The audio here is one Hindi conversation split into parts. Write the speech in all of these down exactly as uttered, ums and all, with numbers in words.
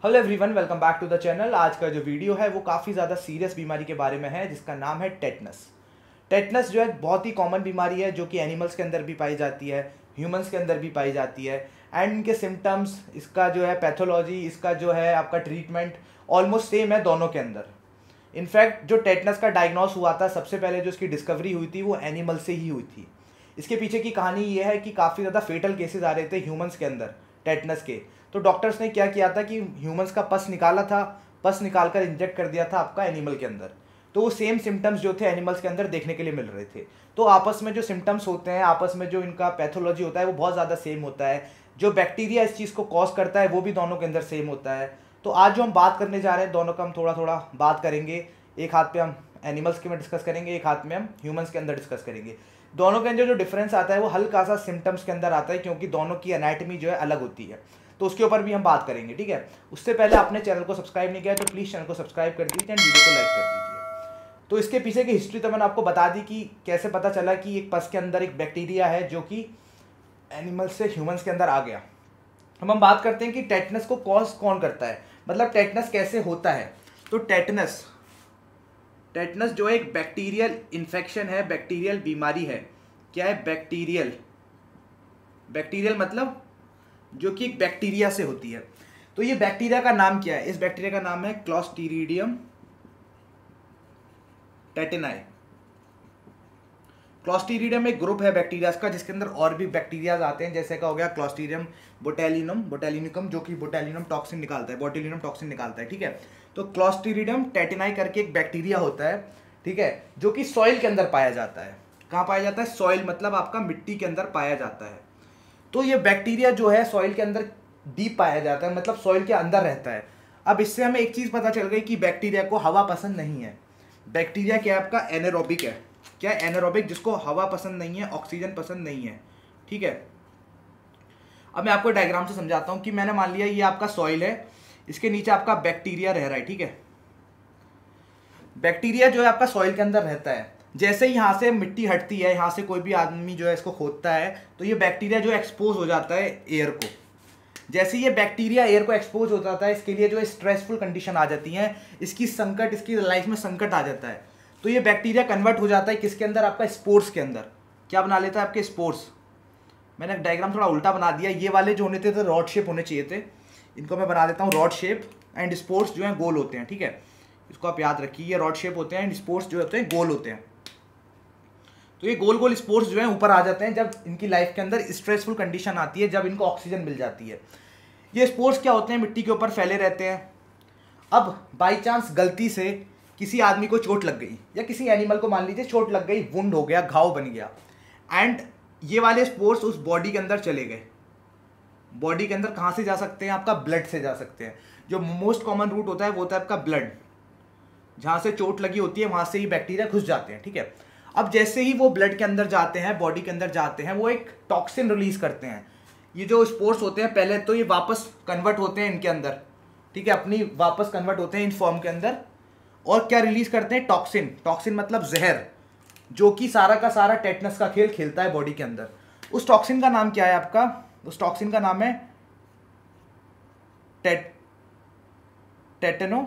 Hello everyone, welcome back to the channel. आज का जो वीडियो है वो काफ़ी ज़्यादा सीरियस बीमारी के बारे में है जिसका नाम है टेटनस। टेटनस जो है बहुत ही कॉमन बीमारी है जो कि एनिमल्स के अंदर भी पाई जाती है, ह्यूमंस के अंदर भी पाई जाती है। एंड इनके सिम्टम्स, इसका जो है पैथोलॉजी, इसका जो है आपका ट्रीटमेंट ऑलमोस्ट सेम है दोनों के अंदर। इनफैक्ट जो टेटनस का डायग्नोस हुआ था, सबसे पहले जो इसकी डिस्कवरी हुई थी वो एनिमल से ही हुई थी। इसके पीछे की कहानी ये है कि काफ़ी ज़्यादा फेटल केसेस आ रहे थे ह्यूमंस के अंदर टेटनस के। तो डॉक्टर्स ने क्या किया था कि ह्यूमंस का पस निकाला था, पस निकाल कर इंजेक्ट कर दिया था आपका एनिमल के अंदर। तो वो सेम सिम्टम्स जो थे एनिमल्स के अंदर देखने के लिए मिल रहे थे। तो आपस में जो सिम्टम्स होते हैं, आपस में जो इनका पैथोलॉजी होता है वो बहुत ज़्यादा सेम होता है। जो बैक्टीरिया इस चीज़ को कॉज करता है वो भी दोनों के अंदर सेम होता है। तो आज जो हम बात करने जा रहे हैं दोनों का हम थोड़ा थोड़ा बात करेंगे। एक हाथ पे हम एनिमल्स के में डिस्कस करेंगे, एक हाथ में हम ह्यूमंस के अंदर डिस्कस करेंगे। दोनों के अंदर जो डिफरेंस आता है वो हल्का सा सिम्टम्स के अंदर आता है, क्योंकि दोनों की एनाटमी जो है अलग होती है। तो उसके ऊपर भी हम बात करेंगे, ठीक है। उससे पहले आपने चैनल को सब्सक्राइब नहीं किया तो प्लीज़ चैनल को सब्सक्राइब कर दीजिए एंड वीडियो को लाइक कर दीजिए। तो इसके पीछे की हिस्ट्री तो मैंने आपको बता दी कि कैसे पता चला कि एक पस के अंदर एक बैक्टीरिया है जो कि एनिमल्स से ह्यूमंस के अंदर आ गया। हम हम बात करते हैं कि टेटनस को कॉज कौन करता है, मतलब टेटनस कैसे होता है। तो टेटनस टेटनस जो एक बैक्टीरियल इन्फेक्शन है, बैक्टीरियल बीमारी है। क्या है? बैक्टीरियल। बैक्टीरियल मतलब जो कि एक बैक्टीरिया से होती है। तो ये बैक्टीरिया का नाम क्या है? इस बैक्टीरिया का नाम है क्लॉस्ट्रीडियम टेटेनाई। क्लॉस्ट्रीडियम एक ग्रुप है बैक्टीरियाज का जिसके अंदर और भी बैक्टीरियाज आते हैं, जैसे का हो गया क्लॉस्ट्रीडियम बोटेलिनम बोटेलिनिकम जो कि बोटेलिनम टॉक्सिन निकालता है, बोटेलिनम टॉक्सिन निकालता है, ठीक है। तो क्लॉस्ट्रीडियम टेटेनाई करके एक बैक्टीरिया होता है, ठीक है, जो कि सॉइल के अंदर पाया जाता है। कहाँ पाया जाता है? सॉइल मतलब आपका मिट्टी के अंदर पाया जाता है। तो ये बैक्टीरिया जो है सॉइल के अंदर डीप पाया जाता है, मतलब सॉइल के अंदर रहता है। अब इससे हमें एक चीज़ पता चल गई कि बैक्टीरिया को हवा पसंद नहीं है। बैक्टीरिया क्या है? आपका एनारोबिक है। क्या? एनारोबिक, जिसको हवा पसंद नहीं है, ऑक्सीजन पसंद नहीं है, ठीक है। अब मैं आपको डायग्राम से समझाता हूँ कि मैंने मान लिया ये आपका सॉइल है, इसके नीचे आपका बैक्टीरिया रह रहा है, ठीक है। बैक्टीरिया जो है आपका सॉइल के अंदर रहता है। जैसे ही यहाँ से मिट्टी हटती है, यहाँ से कोई भी आदमी जो है इसको खोदता है, तो ये बैक्टीरिया जो एक्सपोज हो जाता है एयर को। जैसे ये बैक्टीरिया एयर को एक्सपोज हो जाता है, इसके लिए जो है स्ट्रेसफुल कंडीशन आ जाती हैं, इसकी संकट, इसकी लाइफ में संकट आ जाता है। तो ये बैक्टीरिया कन्वर्ट हो जाता है किसके अंदर? आपका स्पोर्स के अंदर। क्या बना लेता है? आपके स्पोर्स। मैंने डायग्राम थोड़ा उल्टा बना दिया, ये वाले जो होने थे तो रॉड शेप होने चाहिए थे, इनको मैं बना देता हूँ रॉड शेप। एंड स्पोर्स जो है गोल होते हैं, ठीक है। इसको आप याद रखिए, ये रॉड शेप होते हैं एंड स्पोर्स जो होते हैं गोल होते हैं। तो ये गोल गोल स्पोर्स जो है ऊपर आ जाते हैं जब इनकी लाइफ के अंदर स्ट्रेसफुल कंडीशन आती है, जब इनको ऑक्सीजन मिल जाती है। ये स्पोर्स क्या होते हैं? मिट्टी के ऊपर फैले रहते हैं। अब बाई चांस गलती से किसी आदमी को चोट लग गई, या किसी एनिमल को मान लीजिए चोट लग गई, वुंड हो गया, घाव बन गया, एंड ये वाले स्पोर्स उस बॉडी के अंदर चले गए। बॉडी के अंदर कहाँ से जा सकते हैं? आपका ब्लड से जा सकते हैं। जो मोस्ट कॉमन रूट होता है वो होता है आपका ब्लड। जहाँ से चोट लगी होती है वहाँ से ही बैक्टीरिया घुस जाते हैं, ठीक है। अब जैसे ही वो ब्लड के अंदर जाते हैं, बॉडी के अंदर जाते हैं, वो एक टॉक्सिन रिलीज करते हैं। ये जो स्पोर्स होते हैं पहले तो ये वापस कन्वर्ट होते हैं इनके अंदर, ठीक है, अपनी वापस कन्वर्ट होते हैं इन फॉर्म के अंदर, और क्या रिलीज करते हैं? टॉक्सिन। टॉक्सिन मतलब जहर, जो कि सारा का सारा टेटनस का खेल खेलता है बॉडी के अंदर। उस टॉक्सिन का नाम क्या है आपका? उस टॉक्सिन का नाम है टेट टेटेनो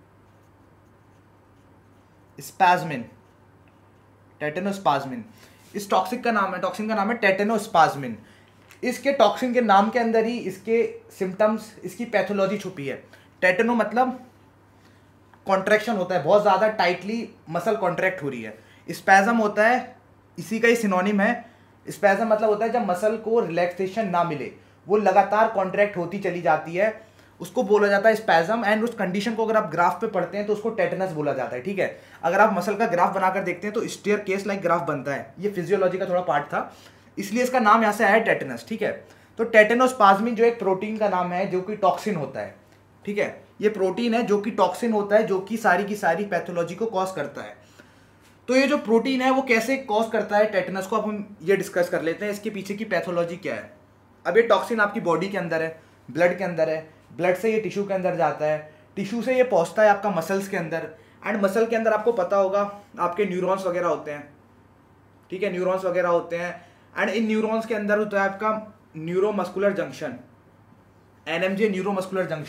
स्पाज्मिन। टेटेनोस्पाज्मिन इस टॉक्सिक का नाम है, टॉक्सिन का नाम है टेटेनोस्पाज्मिन। इसके टॉक्सिन के नाम के अंदर ही इसके सिम्टम्स, इसकी पैथोलॉजी छुपी है। टेटेनो मतलब कॉन्ट्रैक्शन होता है, बहुत ज़्यादा टाइटली मसल कॉन्ट्रैक्ट हो रही है। स्पैज्म होता है, इसी का ही सिनोनिम है। स्पैज्म मतलब होता है जब मसल को रिलैक्सेशन ना मिले, वो लगातार कॉन्ट्रैक्ट होती चली जाती है, उसको बोला जाता है स्पैज्म। एंड उस कंडीशन को अगर आप ग्राफ पे पढ़ते हैं तो उसको टेटनस बोला जाता है, ठीक है। अगर आप मसल का ग्राफ बनाकर देखते हैं तो स्टेयर केस लाइक ग्राफ बनता है। ये फिजियोलॉजी का थोड़ा पार्ट था, इसलिए इसका नाम यहाँ से आया टेटनस, ठीक है। तो टेटेनोस्पाज्मिन जो एक प्रोटीन का नाम है जो कि टॉक्सिन होता है, ठीक है। ये प्रोटीन है जो कि टॉक्सिन होता है, जो कि सारी की सारी पैथोलॉजी को कॉज करता है। तो ये जो प्रोटीन है वो कैसे कॉज करता है टेटनस को, अब हम ये डिस्कस कर लेते हैं, इसके पीछे की पैथोलॉजी क्या है। अब ये टॉक्सिन आपकी बॉडी के अंदर है, ब्लड के अंदर है, ब्लड से ये टिश्यू के अंदर जाता है, टिश्यू से ये पहुंचता है आपका मसल्स के अंदर, एंड मसल के अंदर आपको पता होगा आपके न्यूरॉन्स वगैरह होते हैं, ठीक है, न्यूरॉन्स वगैरह होते हैं। एंड इन न्यूरॉन्स के अंदर होता है आपका neuromuscular junction, NMJ neuromuscular junction,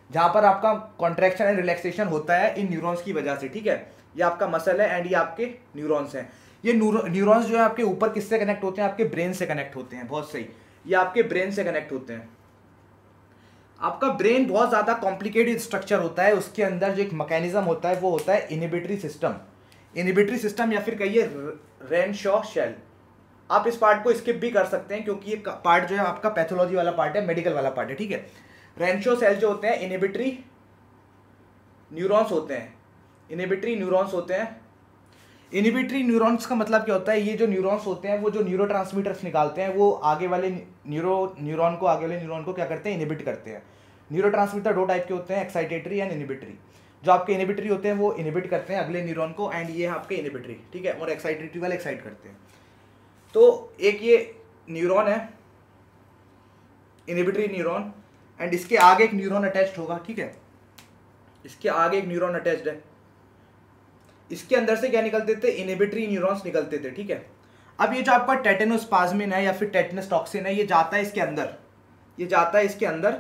जहाँ पर आपका कॉन्ट्रैक्शन एंड रिलैक्सेशन होता है इन न्यूरॉन्स की वजह से, ठीक है। ये आपका मसल है एंड ये आपके न्यूरॉन्स हैं। ये न्यूरॉन्स जो है आपके ऊपर किससे कनेक्ट होते हैं, आपके ब्रेन से कनेक्ट होते हैं। बहुत सही, ये आपके ब्रेन से कनेक्ट होते हैं। आपका ब्रेन बहुत ज़्यादा कॉम्प्लिकेटेड स्ट्रक्चर होता है, उसके अंदर जो एक मैकेनिज्म होता है वो होता है इनहिबिटरी सिस्टम। इनहिबिटरी सिस्टम या फिर कहिए रेनशॉ शेल। आप इस पार्ट को स्किप भी कर सकते हैं क्योंकि ये पार्ट जो है आपका पैथोलॉजी वाला पार्ट है, मेडिकल वाला पार्ट है, ठीक है। रेनशॉ सेल जो होते हैं इनहिबिटरी न्यूरॉन्स होते हैं, इनहिबिटरी न्यूरॉन्स होते हैं। इनहिबिटरी न्यूरॉन्स का मतलब क्या होता है, ये जो न्यूरॉन्स होते हैं वो जो न्यूरोट्रांसमीटर्स निकालते हैं वो आगे वाले न्यूरो न्यूरॉन को आगे वाले न्यूरॉन को क्या करते हैं, इनहिबिट करते हैं। न्यूरोट्रांसमीटर दो टाइप के होते हैं, एक्साइटेटरी एंड इनहिबिटरी। जो आपके इनहिबिटरी होते हैं वो इनहिबिट करते हैं अगले न्यूरॉन को, एंड ये आपके इनहिबिटरी, ठीक है, और एक्साइटेटरी वाले एक्साइट करते हैं। तो एक ये न्यूरॉन है इनहिबिटरी न्यूरॉन, एंड इसके आगे एक न्यूरॉन अटैच्ड होगा, ठीक है, इसके आगे एक न्यूरॉन अटैच्ड है। इसके अंदर से क्या निकलते थे, इनहिबिटरी न्यूरॉन्स निकलते थे, ठीक है। अब ये जो आपका टेटेनोस्पाज्मिन है या फिर टेटनस टॉक्सिन है, ये जाता है इसके अंदर, ये जाता है इसके अंदर,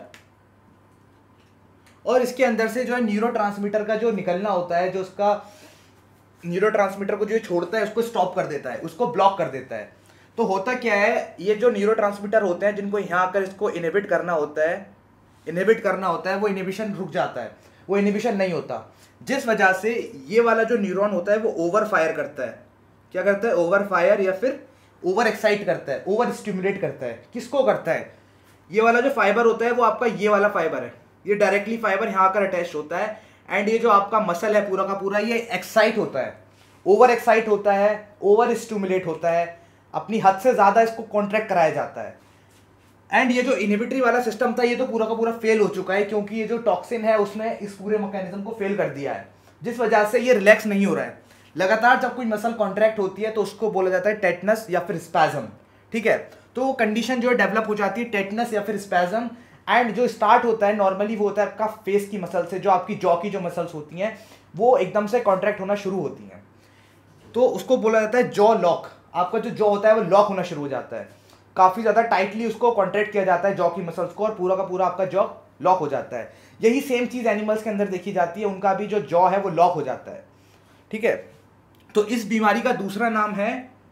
और इसके अंदर से जो है न्यूरोट्रांसमीटर का जो निकलना होता है, जो उसका न्यूरोट्रांसमीटर को जो छोड़ता है उसको स्टॉप कर देता है, उसको ब्लॉक कर देता है। तो होता क्या है, ये जो न्यूरोट्रांसमीटर होते हैं जिनको यहाँ आकर इसको इनहिबिट करना होता है, इनहिबिट करना होता है, वो इनहिबिशन रुक जाता है, वो इनहिबिशन नहीं होता, जिस वजह से ये वाला जो न्यूरॉन होता है वो ओवर फायर करता है। क्या करता है, ओवर फायर या फिर ओवर एक्साइट करता है, ओवर स्टिमुलेट करता है। किसको करता है, ये वाला जो फाइबर होता है वो आपका ये वाला फाइबर है, ये डायरेक्टली फाइबर यहाँ आकर अटैच होता है, एंड ये जो आपका मसल है पूरा का पूरा ये एक्साइट होता है, ओवर एक्साइट होता है, ओवर स्टिमुलेट होता है, अपनी हद से ज़्यादा इसको कॉन्ट्रैक्ट कराया जाता है। एंड ये जो इनहिबिटरी वाला सिस्टम था ये तो पूरा का पूरा फेल हो चुका है, क्योंकि ये जो टॉक्सिन है उसने इस पूरे मैकेनिज्म को फेल कर दिया है, जिस वजह से ये रिलैक्स नहीं हो रहा है। लगातार जब कोई मसल कॉन्ट्रैक्ट होती है तो उसको बोला जाता है टेटनस या फिर स्पैज्म, ठीक है। तो वो कंडीशन जो है डेवलप हो जाती है टेटनस या फिर स्पैज्म, एंड जो स्टार्ट होता है नॉर्मली वो होता है आपका फेस की मसल से, जो आपकी जॉ की जो मसल्स होती हैं वो एकदम से कॉन्ट्रैक्ट होना शुरू होती हैं, तो उसको बोला जाता है जॉ लॉक। आपका जो जॉ होता है वो लॉक होना शुरू हो जाता है, काफ़ी ज़्यादा टाइटली उसको कॉन्ट्रैक्ट किया जाता है जॉ की मसल्स को, और पूरा का पूरा आपका जॉ लॉक हो जाता है। यही सेम चीज़ एनिमल्स के अंदर देखी जाती है, उनका भी जो जॉ है वो लॉक हो जाता है, ठीक है। तो इस बीमारी का दूसरा नाम है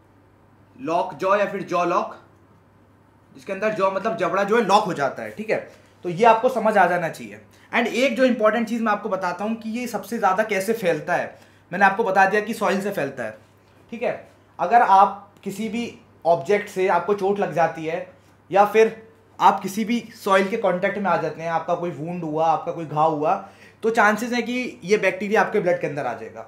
लॉक जॉ या फिर जॉ लॉक, जिसके अंदर जॉ मतलब जबड़ा जो है लॉक हो जाता है, ठीक है। तो ये आपको समझ आ जाना चाहिए। एंड एक जो इंपॉर्टेंट चीज़ मैं आपको बताता हूँ कि ये सबसे ज़्यादा कैसे फैलता है। मैंने आपको बता दिया कि सॉइल से फैलता है, ठीक है। अगर आप किसी भी ऑब्जेक्ट से आपको चोट लग जाती है या फिर आप किसी भी सॉइल के कांटेक्ट में आ जाते हैं, आपका कोई वुंड हुआ, आपका कोई घाव हुआ, तो चांसेस है कि ये बैक्टीरिया आपके ब्लड के अंदर आ जाएगा।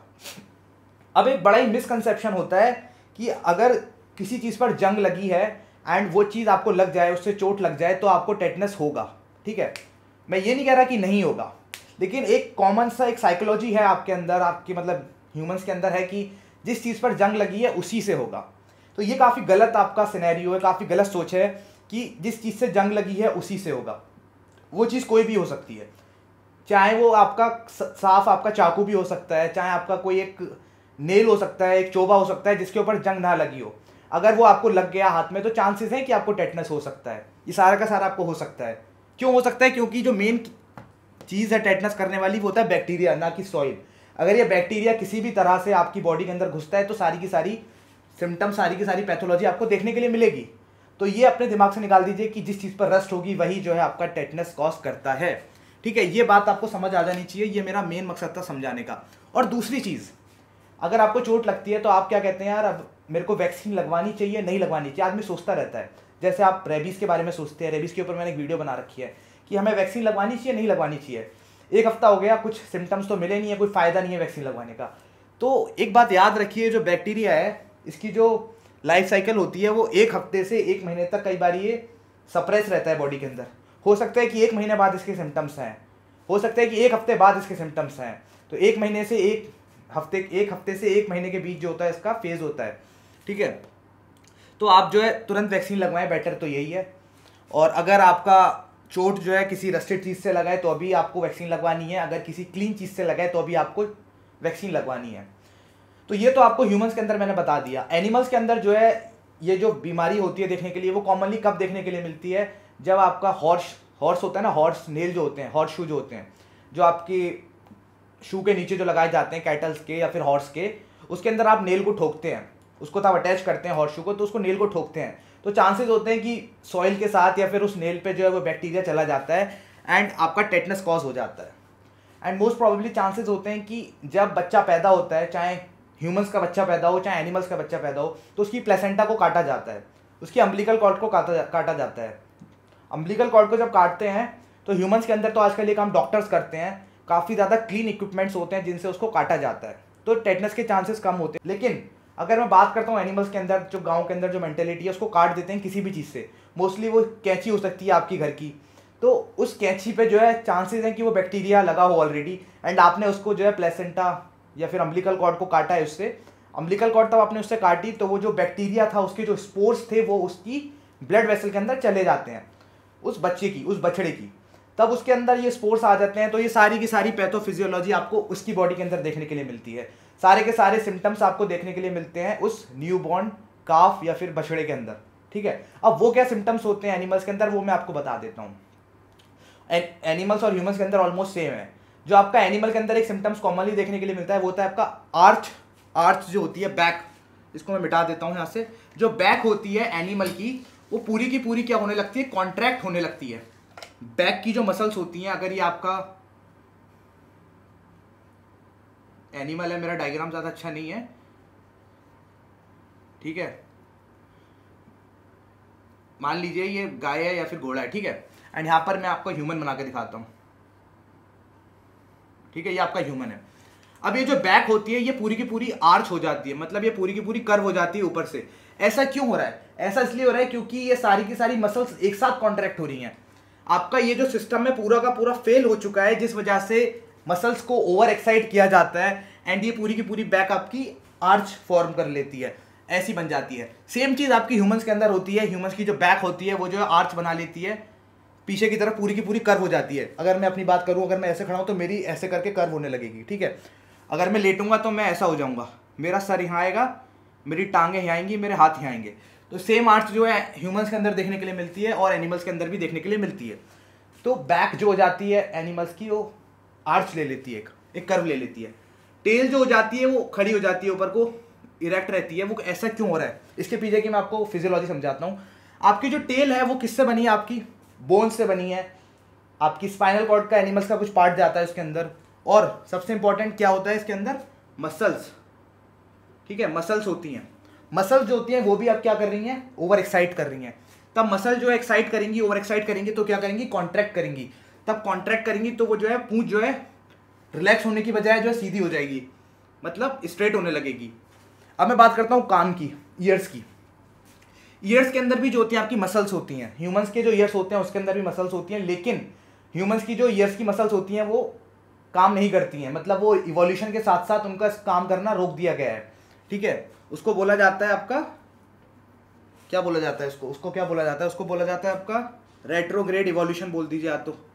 अब एक बड़ा ही मिसकंसेप्शन होता है कि अगर किसी चीज़ पर जंग लगी है एंड वो चीज़ आपको लग जाए, उससे चोट लग जाए, तो आपको टेटनस होगा, ठीक है। मैं ये नहीं कह रहा कि नहीं होगा, लेकिन एक कॉमन सा एक साइकोलॉजी है आपके अंदर, आपकी मतलब ह्यूमंस के अंदर है कि जिस चीज़ पर जंग लगी है उसी से होगा। तो ये काफ़ी गलत आपका सिनेरियो है, काफ़ी गलत सोच है कि जिस चीज़ से जंग लगी है उसी से होगा। वो चीज़ कोई भी हो सकती है, चाहे वो आपका साफ आपका चाकू भी हो सकता है, चाहे आपका कोई एक नेल हो सकता है, एक चोबा हो सकता है जिसके ऊपर जंग ना लगी हो। अगर वो आपको लग गया हाथ में तो चांसेस हैं कि आपको टेटनस हो सकता है। ये सारा का सारा आपको हो सकता है। क्यों हो सकता है? क्योंकि जो मेन चीज़ है टेटनस करने वाली वो होता है बैक्टीरिया, ना कि सॉइल। अगर ये बैक्टीरिया किसी भी तरह से आपकी बॉडी के अंदर घुसता है तो सारी की सारी सिम्टम, सारी की सारी पैथोलॉजी आपको देखने के लिए मिलेगी। तो ये अपने दिमाग से निकाल दीजिए कि जिस चीज़ पर रस्ट होगी वही जो है आपका टेटनस कॉज करता है, ठीक है। ये बात आपको समझ आ जानी चाहिए, ये मेरा मेन मकसद था समझाने का। और दूसरी चीज़, अगर आपको चोट लगती है तो आप क्या कहते हैं, यार अब मेरे को वैक्सीन लगवानी चाहिए, नहीं लगवानी चाहिए, आदमी सोचता रहता है। जैसे आप रेबीज़ के बारे में सोचते हैं, रेबीज़ के ऊपर मैंने एक वीडियो बना रखी है कि हमें वैक्सीन लगवानी चाहिए, नहीं लगवानी चाहिए। एक हफ्ता हो गया, कुछ सिम्टम्स तो मिले नहीं है, कोई फ़ायदा नहीं है वैक्सीन लगवाने का। तो एक बात याद रखिए, जो बैक्टीरिया है इसकी जो लाइफ साइकिल होती है वो एक हफ्ते से एक महीने तक कई बार ये सप्रेस रहता है बॉडी के अंदर। हो सकता है कि एक महीने बाद इसके सिम्टम्स हैं, हो सकता है कि एक हफ्ते बाद इसके सिम्टम्स हैं। तो एक महीने से एक हफ्ते एक हफ्ते से एक महीने के बीच जो होता है इसका फेज़ होता है, ठीक है। तो आप जो है तुरंत वैक्सीन लगवाएं, बेटर तो यही है। और अगर आपका चोट जो है किसी रस्टेड चीज़ से लगा है तो अभी आपको वैक्सीन लगवानी है, अगर किसी क्लीन चीज़ से लगा है तो अभी आपको वैक्सीन लगवानी है। तो ये तो आपको ह्यूमंस के अंदर मैंने बता दिया। एनिमल्स के अंदर जो है ये जो बीमारी होती है देखने के लिए, वो कॉमनली कब देखने के लिए मिलती है, जब आपका हॉर्स हॉर्स होता है ना, हॉर्स नेल जो होते हैं, हॉर्स शू जो होते हैं, जो आपके शू के नीचे जो लगाए जाते हैं कैटल्स के या फिर हॉर्स के, उसके अंदर आप नेल को ठोकते हैं, उसको तब अटैच करते हैं हॉर्स शू को, तो उसको नेल को ठोकते हैं, तो चांसेस होते हैं कि सॉइल के साथ या फिर उस नेल पे जो है वो बैक्टीरिया चला जाता है एंड आपका टेटनस कॉज हो जाता है। एंड मोस्ट प्रोबेबली चांसेस होते हैं कि जब बच्चा पैदा होता है, चाहे ह्यूमंस का बच्चा पैदा हो चाहे एनिमल्स का बच्चा पैदा हो, तो उसकी प्लेसेंटा को काटा जाता है, उसकी अम्बिलिकल कॉर्ड को काटा काटा जाता है। अम्बिलिकल कॉर्ड को जब काटते हैं तो ह्यूमंस के अंदर तो आजकल ये काम डॉक्टर्स करते हैं, काफ़ी ज़्यादा क्लीन इक्विपमेंट्स होते हैं जिनसे उसको काटा जाता है, तो टेटनस के चांसेस कम होते हैं। लेकिन अगर मैं बात करता हूँ एनिमल्स के अंदर, जो गाँव के अंदर जो मेंटेलिटी है उसको काट देते हैं किसी भी चीज़ से, मोस्टली वो कैंची हो सकती है आपकी घर की, तो उस कैंची पे जो है चांसेस हैं कि वो बैक्टीरिया लगा हो ऑलरेडी एंड आपने उसको जो है प्लेसेंटा या फिर अम्बिलिकल कॉर्ड को काटा है उससे। अम्बिलिकल कॉर्ड तब आपने उससे काटी तो वो जो बैक्टीरिया था उसके जो स्पोर्स थे वो उसकी ब्लड वेसल के अंदर चले जाते हैं, उस बच्चे की, उस बछड़े की, तब उसके अंदर ये स्पोर्स आ जाते हैं। तो ये सारी की सारी पैथोफिजियोलॉजी आपको उसकी बॉडी के अंदर देखने के लिए मिलती है, सारे के सारे सिम्टम्स आपको देखने के लिए मिलते हैं उस न्यूबॉर्न काफ या फिर बछड़े के अंदर, ठीक है। अब वो क्या सिम्टम्स होते हैं एनिमल्स के अंदर वो मैं आपको बता देता हूँ। एनिमल्स और ह्यूमंस के अंदर ऑलमोस्ट सेम है। जो आपका एनिमल के अंदर एक सिम्टम्स कॉमनली देखने के लिए मिलता है वो होता है आपका आर्च, आर्च जो होती है बैक, इसको मैं मिटा देता हूँ यहाँ से। जो बैक होती है एनिमल की वो पूरी की पूरी क्या होने लगती है, कॉन्ट्रैक्ट होने लगती है। बैक की जो मसल्स होती हैं, अगर ये आपका एनिमल है, मेरा डायग्राम ज़्यादा अच्छा नहीं है, ठीक है, मान लीजिए ये गाय है या फिर घोड़ा है, ठीक है, एंड यहाँ पर मैं आपको ह्यूमन बना के दिखाता हूँ, ठीक है, ये आपका ह्यूमन है। अब ये जो बैक होती है ये पूरी की पूरी आर्च हो जाती है, मतलब ये पूरी की पूरी कर्व हो जाती है ऊपर से। ऐसा क्यों हो रहा है? ऐसा इसलिए हो रहा है क्योंकि ये सारी की सारी मसल्स एक साथ कॉन्ट्रैक्ट हो रही हैं। आपका ये जो सिस्टम है पूरा का पूरा फेल हो चुका है, जिस वजह से मसल्स को ओवर एक्साइट किया जाता है एंड ये पूरी की पूरी बैक आपकी आर्च फॉर्म कर लेती है, ऐसी बन जाती है। सेम चीज़ आपकी ह्यूमंस के अंदर होती है। ह्यूमंस की जो बैक होती है वो जो है आर्च बना लेती है, पीछे की तरफ पूरी की पूरी कर्व हो जाती है। अगर मैं अपनी बात करूं, अगर मैं ऐसे खड़ा हूं तो मेरी ऐसे करके कर्व होने लगेगी, ठीक है। अगर मैं लेटूंगा तो मैं ऐसा हो जाऊंगा, मेरा सर यहाँ आएगा, मेरी टांगें यहाँ आएंगी, मेरे हाथ यहाँ आएंगे। तो सेम आर्च जो है ह्यूमंस के अंदर देखने के लिए मिलती है और एनिमल्स के अंदर भी देखने के लिए मिलती है। तो बैक जो हो जाती है एनिमल्स की वो आर्च ले लेती है, एक एक कर्व ले लेती है। टेल जो हो जाती है वो खड़ी हो जाती है, ऊपर को इरेक्ट रहती है। वो ऐसा क्यों हो रहा है, इसके पीछे की मैं आपको फिजियोलॉजी समझाता हूँ। आपकी जो टेल है वो किससे बनी है? आपकी बोन से बनी है। आपकी स्पाइनल कॉर्ड का एनिमल्स का कुछ पार्ट जाता है उसके अंदर। और सबसे इंपॉर्टेंट क्या होता है इसके अंदर? मसल्स, ठीक है, मसल्स होती हैं। मसल्स जो होती हैं वो भी आप क्या कर रही हैं? ओवर एक्साइट कर रही हैं। तब मसल जो एक्साइट करेंगी, ओवर एक्साइट करेंगी तो क्या करेंगी? कॉन्ट्रैक्ट करेंगी। तब कॉन्ट्रैक्ट करेंगी तो वो जो है पूंछ जो है रिलैक्स होने की बजाय जो है सीधी हो जाएगी, मतलब स्ट्रेट होने लगेगी। अब मैं बात करता हूँ कान की, ईयर्स की। ईयर्स के अंदर भी जो होती हैं आपकी मसल्स होती हैं। ह्यूमंस के जो ईयर्स होते हैं उसके अंदर भी मसल्स होती हैं, लेकिन ह्यूमंस की जो ईयर्स की मसल्स होती हैं वो काम नहीं करती हैं, मतलब वो इवोल्यूशन के साथ साथ उनका काम करना रोक दिया गया है, ठीक है। उसको बोला जाता है आपका, क्या बोला जाता है उसको उसको क्या बोला जाता है? उसको बोला जाता है आपका रेट्रोग्रेड इवोल्यूशन बोल दीजिए आप, तो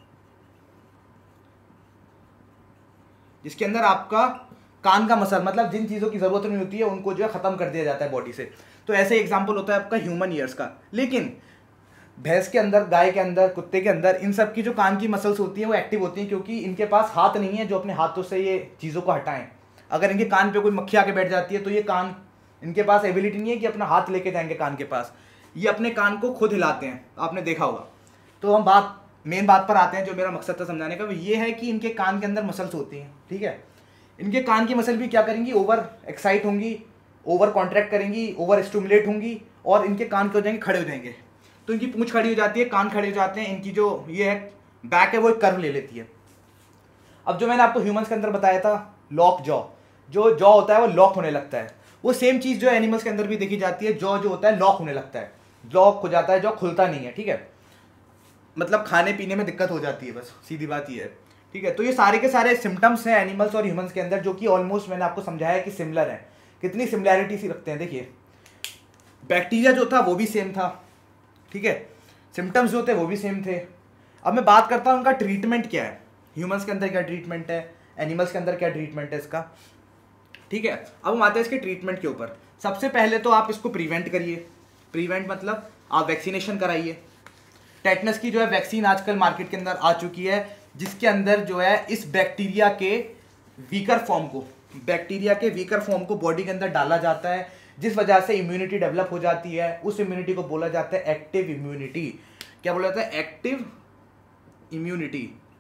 जिसके अंदर आपका कान का मसल, मतलब जिन चीज़ों की ज़रूरत नहीं होती है उनको जो है ख़त्म कर दिया जाता है बॉडी से। तो ऐसे एग्जाम्पल होता है आपका ह्यूमन ईयर्स का। लेकिन भैंस के अंदर, गाय के अंदर, कुत्ते के अंदर इन सब की जो कान की मसल्स होती हैं वो एक्टिव होती हैं, क्योंकि इनके पास हाथ नहीं है जो अपने हाथों से ये चीज़ों को हटाएं। अगर इनके कान पे कोई मक्खी आके बैठ जाती है तो ये कान, इनके पास एबिलिटी नहीं है कि अपना हाथ लेके जाएंगे कान के पास, ये अपने कान को खुद हिलाते हैं, आपने देखा होगा। तो हम बात मेन बात पर आते हैं, जो मेरा मकसद था समझाने का वो ये है कि इनके कान के अंदर मसल्स होती हैं, ठीक है। इनके कान की मसल भी क्या करेंगी? ओवर एक्साइट होंगी, ओवर कॉन्ट्रैक्ट करेंगी, ओवर स्टिमुलेट होंगी और इनके कान क्या हो जाएंगे? खड़े हो जाएंगे। तो इनकी पूंछ खड़ी हो जाती है, कान खड़े हो जाते हैं, इनकी जो ये है बैक है वो एक कर्व ले लेती है। अब जो मैंने आपको ह्यूमंस के अंदर बताया था लॉक जॉ, जो जॉ होता है वो लॉक होने लगता है, वो सेम चीज़ जो एनिमल्स के अंदर भी देखी जाती है। जॉ जो होता है लॉक होने लगता है, लॉक हो जाता है, जॉ खुलता नहीं है, ठीक है, मतलब खाने पीने में दिक्कत हो जाती है, बस सीधी बात ये है, ठीक है। तो ये सारे के सारे सिम्टम्स हैं एनिमल्स और ह्यूमंस के अंदर, जो कि ऑलमोस्ट मैंने आपको समझाया कि सिमिलर है। कितनी सिमिलैरिटी सी रखते हैं, देखिए बैक्टीरिया जो था वो भी सेम था, ठीक है, सिम्टम्स जो थे वो भी सेम थे। अब मैं बात करता हूँ उनका ट्रीटमेंट क्या है, ह्यूमंस के अंदर क्या ट्रीटमेंट है, एनिमल्स के अंदर क्या ट्रीटमेंट है इसका, ठीक है। अब हम आते हैं इसके ट्रीटमेंट के ऊपर। सबसे पहले तो आप इसको प्रिवेंट करिए। प्रिवेंट मतलब आप वैक्सीनेशन कराइए। टेटनस की जो है वैक्सीन आजकल मार्केट के अंदर आ चुकी है, जिसके अंदर जो है इस बैक्टीरिया के वीकर फॉर्म को बैक्टीरिया के वीकर फॉर्म को बॉडी के अंदर डाला जाता है, जिस वजह से इम्यूनिटी डेवलप हो जाती है। उस इम्यूनिटी को बोला जाता है एक्टिव इम्यूनिटी। क्या बोला जाता है? Active immunity.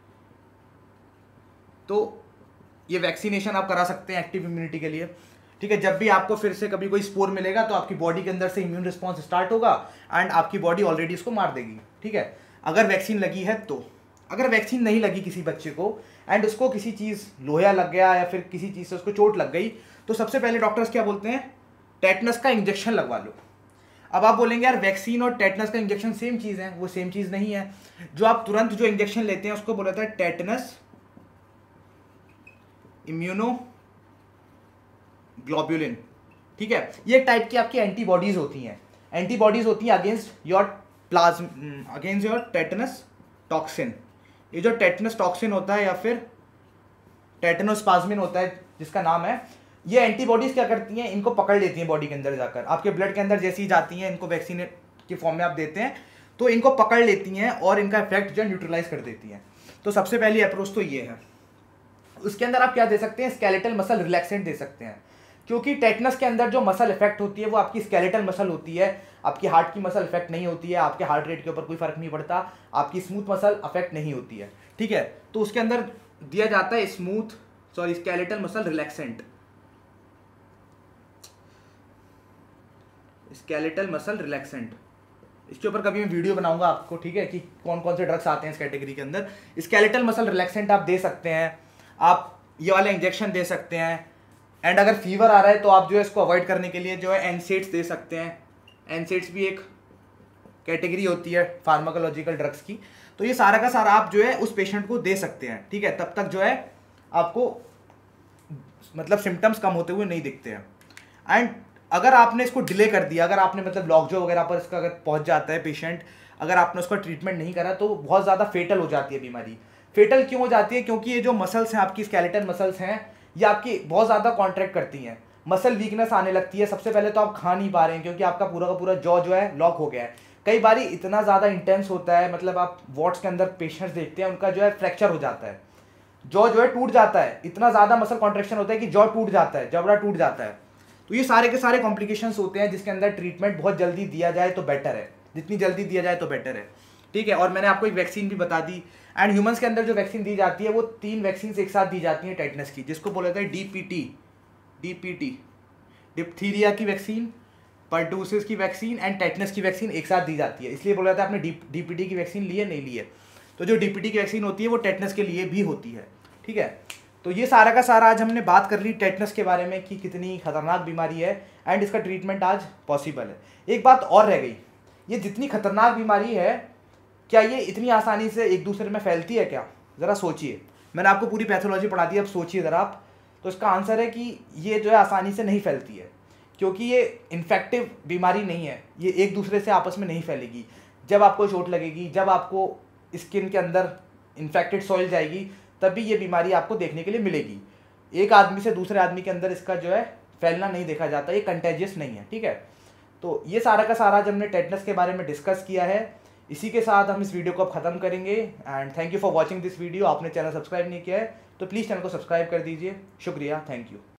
तो ये वैक्सीनेशन आप करा सकते हैं एक्टिव इम्यूनिटी के लिए, ठीक है। जब भी आपको फिर से कभी कोई स्पोर मिलेगा तो आपकी बॉडी के अंदर से इम्यून रिस्पॉन्स स्टार्ट होगा एंड आपकी बॉडी ऑलरेडी इसको मार देगी, ठीक है, अगर वैक्सीन लगी है तो। अगर वैक्सीन नहीं लगी किसी बच्चे को एंड उसको किसी चीज़ लोहा लग गया या फिर किसी चीज़ से उसको चोट लग गई, तो सबसे पहले डॉक्टर्स क्या बोलते हैं? टेटनस का इंजेक्शन लगवा लो। अब आप बोलेंगे यार वैक्सीन और टेटनस का इंजेक्शन सेम चीज़ है। वो सेम चीज़ नहीं है। जो आप तुरंत जो इंजेक्शन लेते हैं उसको बोला जाता है टेटनस इम्यूनो ग्लोब्यूलिन, ठीक है। ये एक टाइप की आपकी एंटीबॉडीज होती हैं। एंटीबॉडीज होती हैं against your plasma against your tetanus toxin. ये जो टेटनस टॉक्सिन होता है या फिर टेटनोस्पाज्मिन होता है जिसका नाम है, ये एंटीबॉडीज क्या करती हैं? इनको पकड़ लेती हैं बॉडी के अंदर जाकर। आपके ब्लड के अंदर जैसी ही जाती हैं, इनको वैक्सीन के फॉर्म में आप देते हैं तो इनको पकड़ लेती हैं और इनका इफेक्ट जो है न्यूट्रलाइज कर देती हैं। तो सबसे पहली अप्रोच तो ये है। उसके अंदर आप क्या दे सकते हैं? स्केलेटल मसल रिलैक्सेंट दे सकते हैं, क्योंकि टेटनस के अंदर जो मसल इफेक्ट होती है वो आपकी स्केलेटल मसल होती है। आपकी हार्ट की मसल इफेक्ट नहीं होती है, आपके हार्ट रेट के ऊपर कोई फर्क नहीं पड़ता, आपकी स्मूथ मसल अफेक्ट नहीं होती है, ठीक है। तो उसके अंदर दिया जाता है smooth sorry skeletal muscle relaxant, skeletal muscle relaxant. इसके ऊपर कभी मैं वीडियो बनाऊंगा आपको, ठीक है, कि कौन कौन से ड्रग्स आते हैं इस कैटेगरी के अंदर। स्केलेटल मसल रिलैक्सेंट आप दे सकते हैं, आप ये वाले इंजेक्शन दे सकते हैं। एंड अगर फीवर आ रहा है तो आप जो है इसको अवॉइड करने के लिए जो है एनसेड्स दे सकते हैं। एनसेड्स भी एक कैटेगरी होती है फार्माकोलॉजिकल ड्रग्स की। तो ये सारा का सारा आप जो है उस पेशेंट को दे सकते हैं, ठीक है। तब तक जो है आपको मतलब सिम्टम्स कम होते हुए नहीं दिखते हैं। एंड अगर आपने इसको डिले कर दिया, अगर आपने मतलब लॉकजो वगैरह पर इसका अगर पहुंच जाता है पेशेंट, अगर आपने उसका ट्रीटमेंट नहीं करा तो बहुत ज़्यादा फेटल हो जाती है बीमारी। फेटल क्यों हो जाती है? क्योंकि ये जो मसल्स हैं आपकी स्केलेटल मसल्स हैं, ये आपकी बहुत ज़्यादा कॉन्ट्रैक्ट करती हैं, मसल वीकनेस आने लगती है। सबसे पहले तो आप खा नहीं पा रहे हैं क्योंकि आपका पूरा का पूरा जॉ जो है लॉक हो गया है। कई बार इतना ज़्यादा इंटेंस होता है, मतलब आप वार्ड्स के अंदर पेशेंट्स देखते हैं उनका जो है फ्रैक्चर हो जाता है, जॉ जो है टूट जाता है। इतना ज़्यादा मसल कॉन्ट्रैक्शन होता है कि जॉ टूट जाता है, जबड़ा टूट जाता है। तो ये सारे के सारे कॉम्प्लिकेशंस होते हैं जिसके अंदर ट्रीटमेंट बहुत जल्दी दिया जाए तो बेटर है, जितनी जल्दी दिया जाए तो बेटर है, ठीक है। और मैंने आपको एक वैक्सीन भी बता दी। एंड ह्यूमंस के अंदर जो वैक्सीन दी जाती है वो तीन वैक्सीन एक साथ दी जाती हैं टेटनस की, जिसको बोला जाता है डीपीटी। डीपीटी डिप्थीरिया की वैक्सीन, पर्टूसिस की वैक्सीन एंड टेटनस की वैक्सीन एक साथ दी जाती है। इसलिए बोला जाता है आपने डी डीपीटी की वैक्सीन ली है नहीं ली है। तो जो डीपीटी की वैक्सीन होती है वो टेटनस के लिए भी होती है, ठीक है। तो ये सारा का सारा आज हमने बात कर ली टेटनस के बारे में कि कितनी खतरनाक बीमारी है एंड इसका ट्रीटमेंट आज पॉसिबल है। एक बात और रह गई, ये जितनी खतरनाक बीमारी है क्या ये इतनी आसानी से एक दूसरे में फैलती है क्या? ज़रा सोचिए। मैंने आपको पूरी पैथोलॉजी पढ़ा दी, अब सोचिए ज़रा आप। तो इसका आंसर है कि ये जो है आसानी से नहीं फैलती है, क्योंकि ये इन्फेक्टिव बीमारी नहीं है, ये एक दूसरे से आपस में नहीं फैलेगी। जब आपको चोट लगेगी, जब आपको स्किन के अंदर इन्फेक्टेड सॉइल जाएगी, तभी ये बीमारी आपको देखने के लिए मिलेगी। एक आदमी से दूसरे आदमी के अंदर इसका जो है फैलना नहीं देखा जाता, ये कंटेजियस नहीं है, ठीक है। तो ये सारा का सारा आज हमने टेटनस के बारे में डिस्कस किया है। इसी के साथ हम इस वीडियो को अब खत्म करेंगे and thank you for watching this video. आपने चैनल सब्सक्राइब नहीं किया है तो प्लीज़ चैनल को सब्सक्राइब कर दीजिए। शुक्रिया, थैंक यू।